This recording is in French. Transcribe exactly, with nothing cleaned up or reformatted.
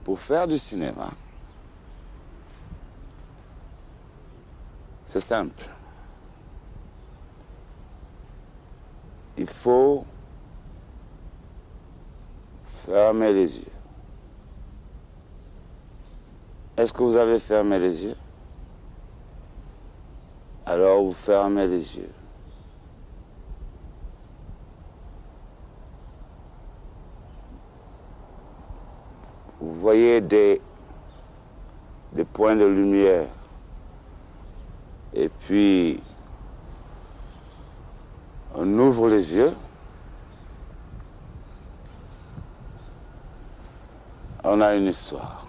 pour faire du cinéma, c'est simple. Il faut fermer les yeux. Est-ce que vous avez fermé les yeux? Alors vous fermez les yeux. Vous voyez des, des points de lumière. Et puis, on ouvre les yeux. On a une histoire.